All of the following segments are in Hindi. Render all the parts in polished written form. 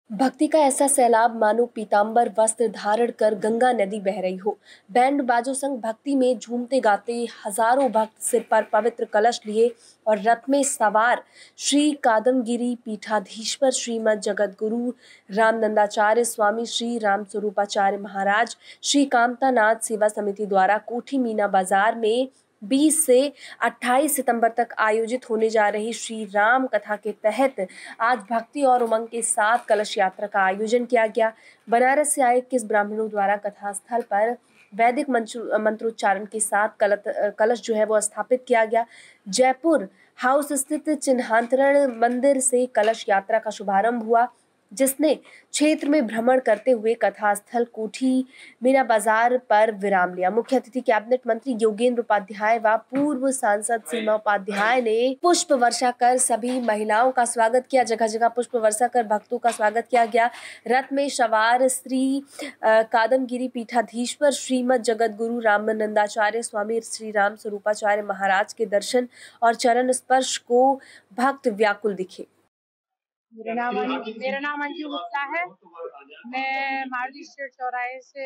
भक्ति का ऐसा सैलाब मानो पीतांबर वस्त्र धारण कर गंगा नदी बह रही हो। बैंड बाजों संग भक्ति में झूमते गाते हजारों भक्त सिर पर पवित्र कलश लिए और रथ में सवार श्री कादमगिरी पीठाधीश्वर श्रीमद जगतगुरु रामनंदाचार्य स्वामी श्री राम स्वरूपाचार्य महाराज श्री कामतानाथ सेवा समिति द्वारा कोठी मीना बाजार में 20 से 28 सितंबर तक आयोजित होने जा रही श्री राम कथा के तहत आज भक्ति और उमंग के साथ कलश यात्रा का आयोजन किया गया। बनारस से आए 21 ब्राह्मणों द्वारा कथा स्थल पर वैदिक मंत्रोच्चारण के साथ कलश जो है वो स्थापित किया गया। जयपुर हाउस स्थित चिन्हांतरण मंदिर से कलश यात्रा का शुभारंभ हुआ, जिसने क्षेत्र में भ्रमण करते हुए कथा स्थल कोठी मीना बाजार पर विराम लिया। मुख्य अतिथि कैबिनेट मंत्री योगेंद्र उपाध्याय व पूर्व सांसद सीमा उपाध्याय ने पुष्प वर्षा कर सभी महिलाओं का स्वागत किया। जगह जगह पुष्प वर्षा कर भक्तों का स्वागत किया गया। रथ में सवार श्री कादमगिरी पीठाधीश्वर श्रीमद जगतगुरु रामानंदाचार्य स्वामी श्री राम स्वरूपाचार्य महाराज के दर्शन और चरण स्पर्श को भक्त व्याकुल दिखे। मेरा नाम अंजू गुप्ता है। मैं मारुति स्ट्रीट चौराहे से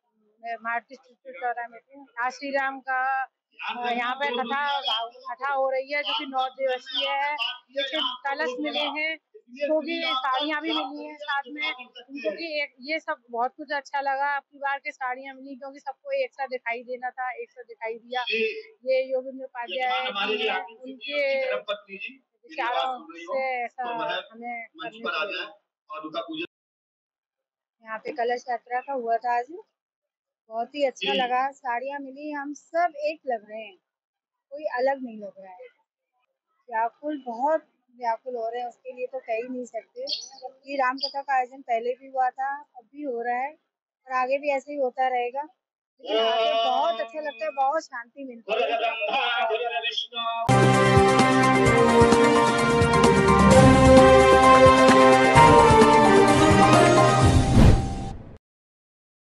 में थी। आज श्री राम का यहाँ पे कथा हो रही है, जो कि 9 दिवसीय है। जो कि कलश मिले हैं, तो भी साड़ियाँ भी मिली हैं साथ में, क्योंकि ये सब बहुत कुछ अच्छा लगा। अपनी बार के साड़ियाँ मिली, क्योंकि सबको एक साथ दिखाई देना था, एक साथ दिखाई दिया। ये योगेंद्र उपाध्याय उनके विचारों से ऐसा हमें यहाँ पे कलश यात्रा का हुआ था। आज बहुत ही अच्छा लगा। साड़ियाँ मिली, हम सब एक लग रहे हैं, कोई अलग नहीं लग रहा है। व्याकुल, बहुत व्याकुल हो रहे हैं, उसके लिए तो कह ही नहीं सकते। ये राम कथा का आयोजन पहले भी हुआ था, अब भी हो रहा है और आगे भी ऐसे ही होता रहेगा। लेकिन आगे बहुत अच्छा लगता है, बहुत शांति मिलती है।